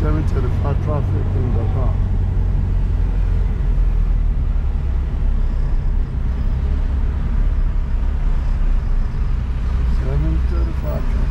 735 traffic in Dakar. 735 traffic.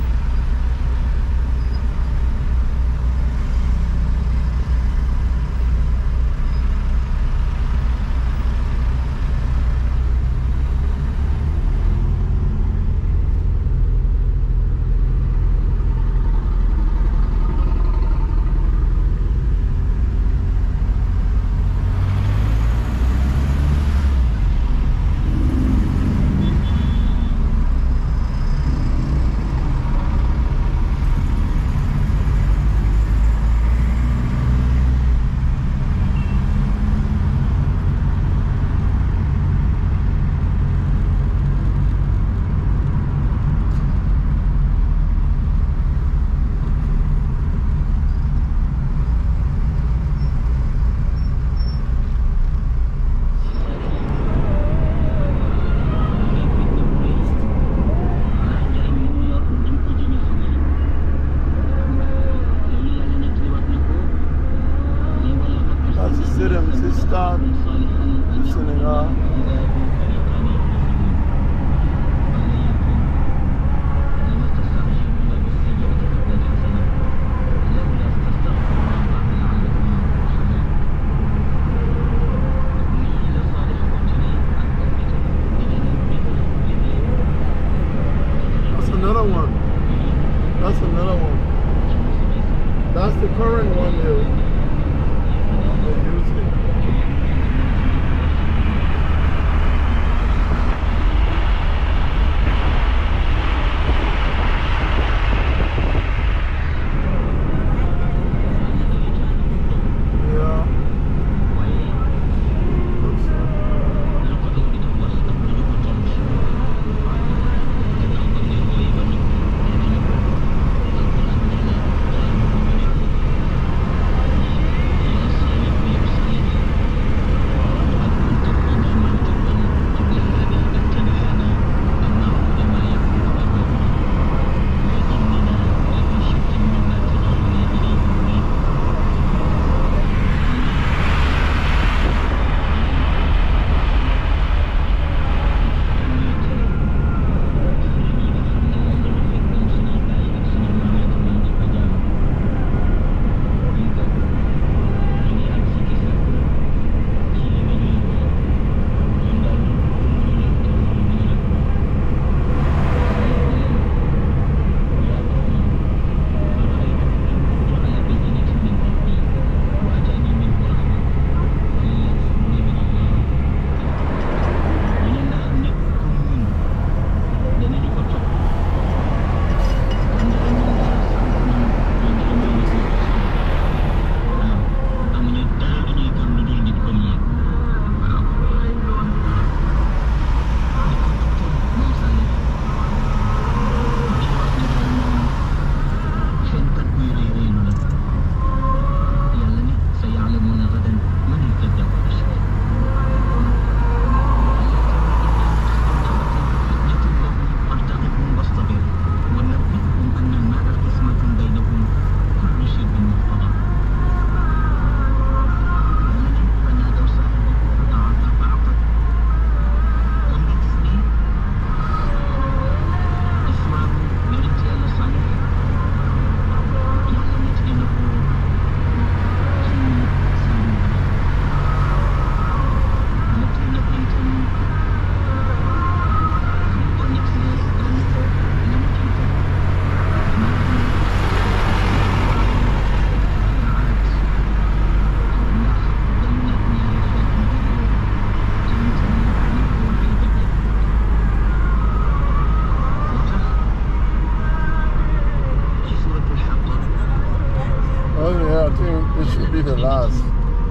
The last.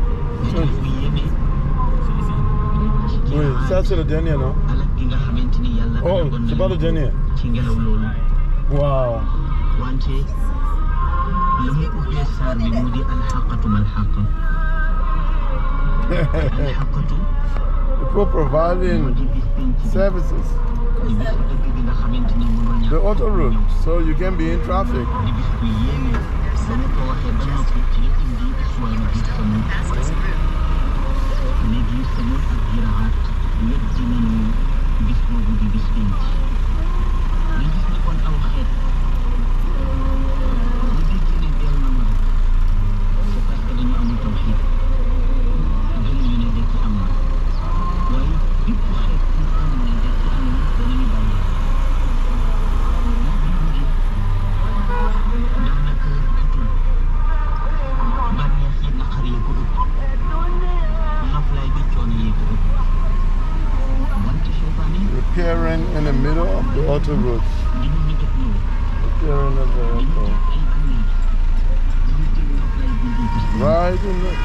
Oui, ça c'est le dernier, non? Oh, c'est pas le dernier. Wow. For providing services. The auto route, so you can be in traffic. two roads. Here in the vehicle. Right in the...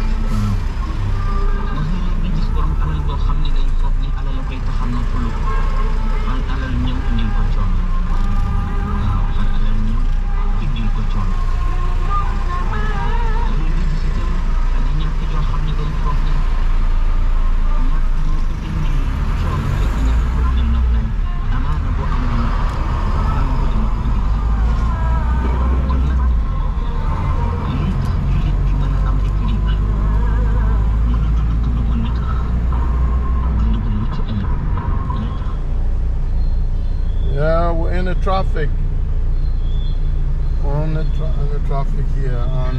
Yeah, we're in the traffic. We're on the traffic here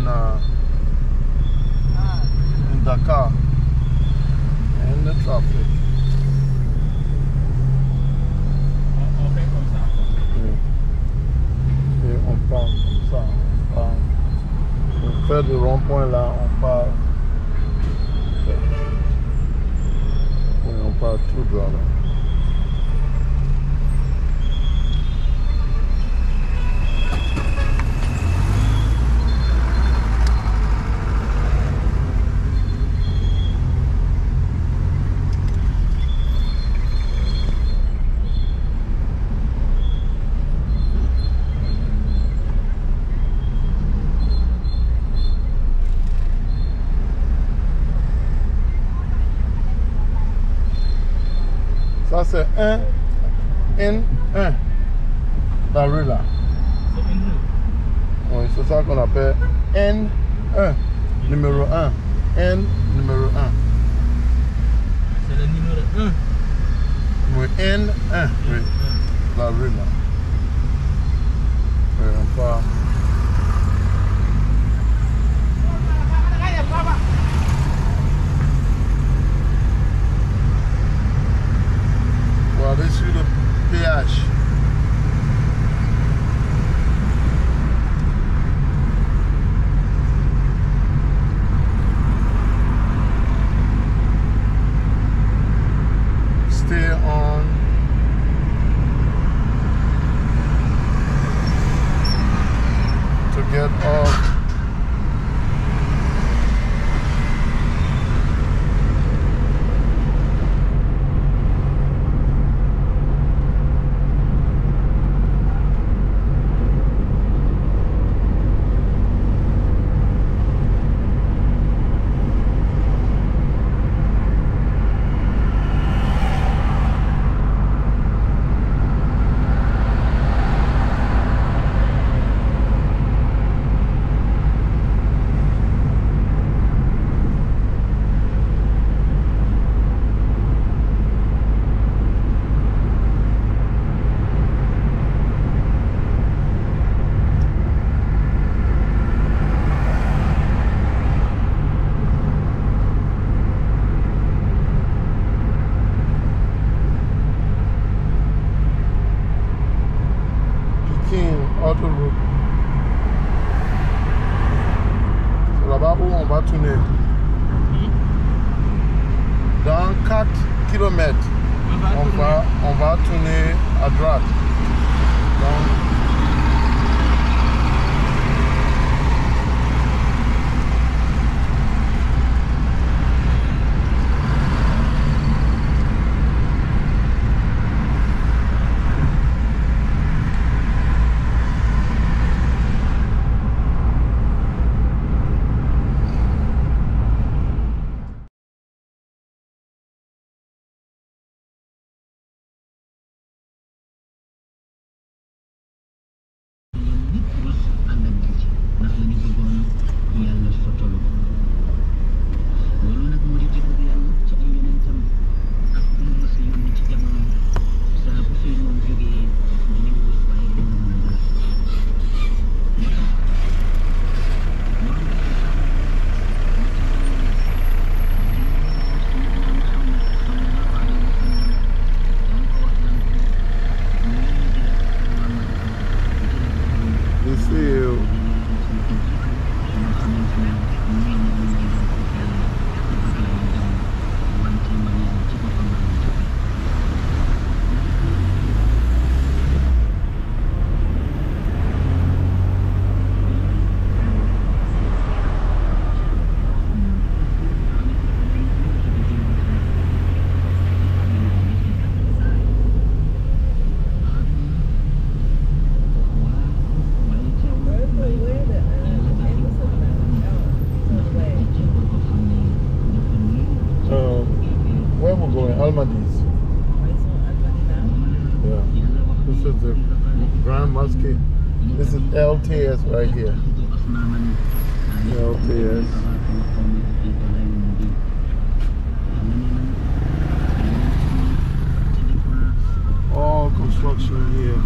in Dakar. In the traffic. On fait comme ça. Et on part comme ça. On fait le rond-point là, on part. Et on part tout droit là. Ça c'est N1, la rue là. C'est une rue. Oui, c'est ça qu'on appelle N1, numéro 1. N numéro 1. C'est le numéro 1. Oui, N1, oui, la rue là. Oui, on part. On va aller sur le péage. Stay on to get off. Autoroute. C'est là-bas où on va tourner. Dans 4 km, on va tourner à droite. Donc, Ahmadis. Yeah. This is the Grand Mosque. This is LTS right here. LTS. All construction here.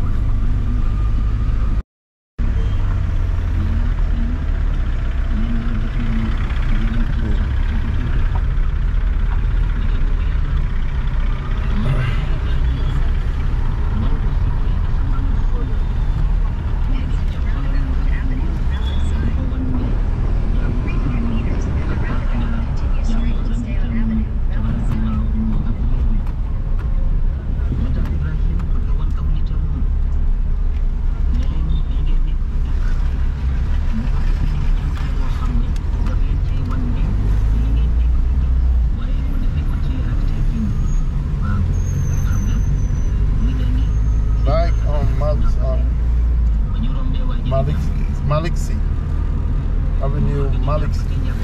Maliksi Avenue, Maliksi.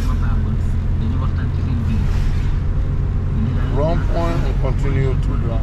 Wrong point and continue to the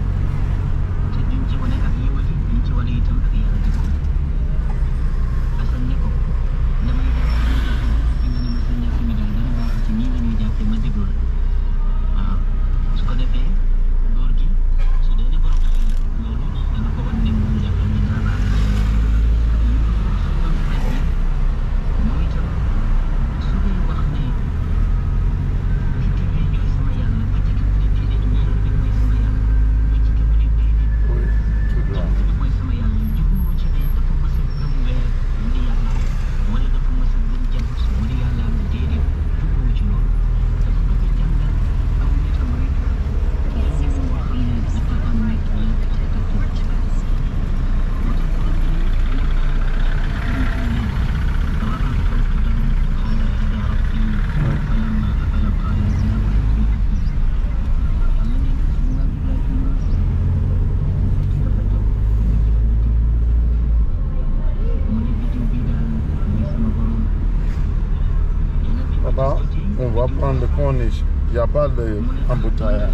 on va prendre le corniche. Il n'y a pas d'embouteillage.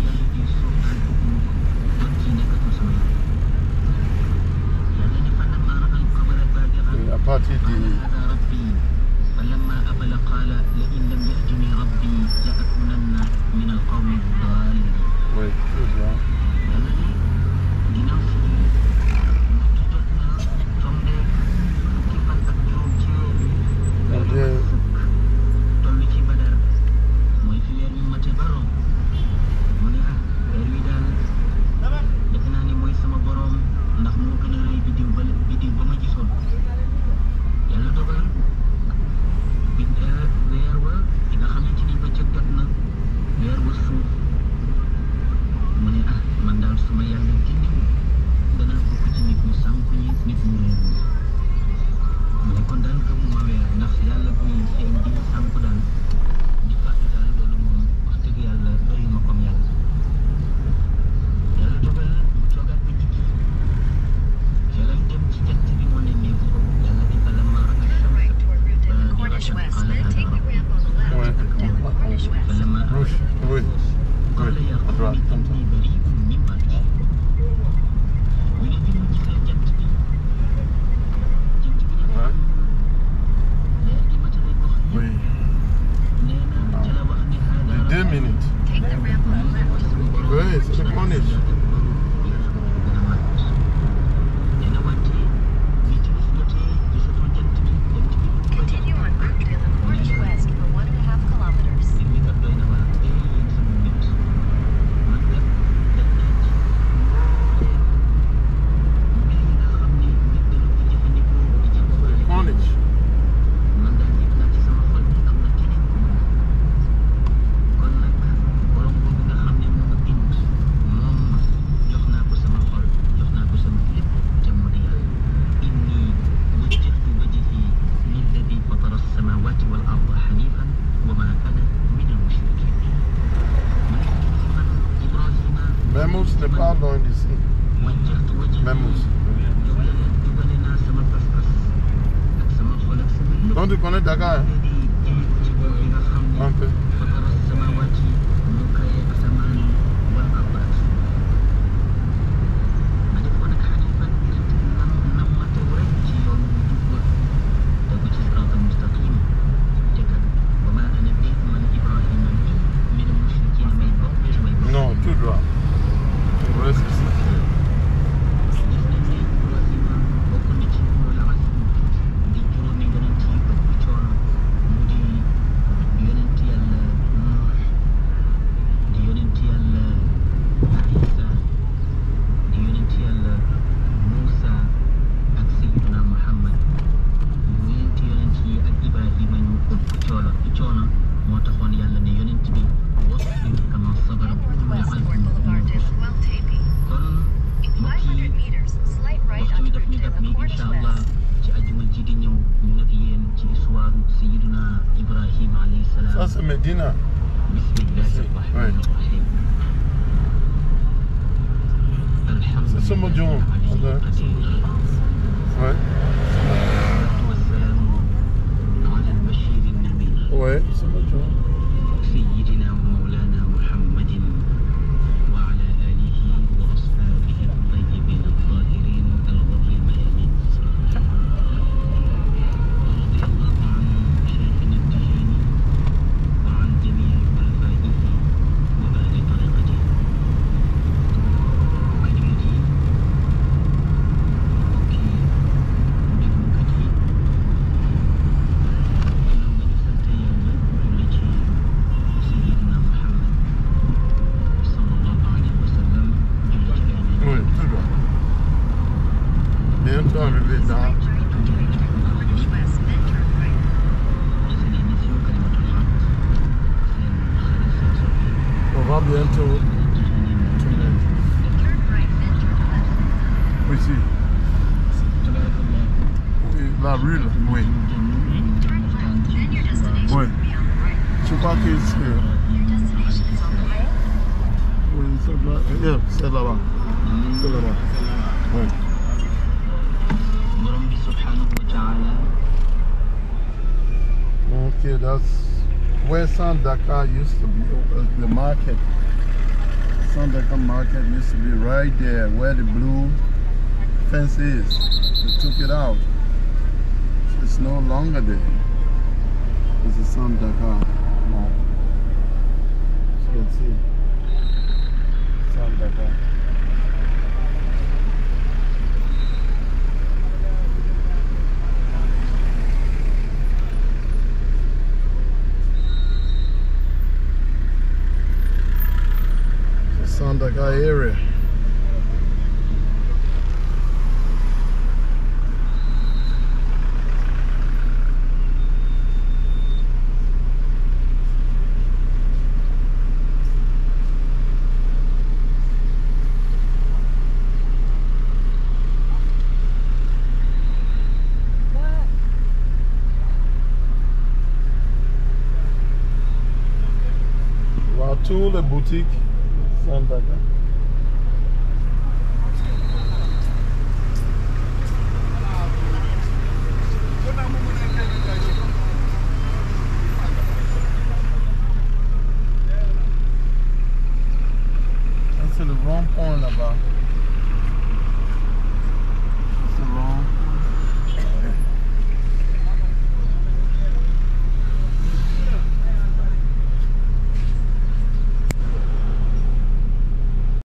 À partir du... Oui, c'est ça. Memous n'est pas loin d'ici. Memous. Donc tu connais Dakar, hein? Un peu. Ça c'est Medina. Ouais. C'est Soumodion. Ouais. Ouais, Soumodion. Bientôt arrivé là. On va bientôt tourner. Oui, si. La rue, là. Oui. Oui. Je crois que c'est... Oui, c'est là-bas. C'est là-bas. Oui. Okay, that's where Sandaka used to be, the market. Sandaka market used to be right there where the blue fence is. They took it out. So it's no longer there. It's a Sandaka market. As you can see. Sandaka. Sandaka area. Voilà tous les boutiques Sandaka. C'est le rond-point là-bas.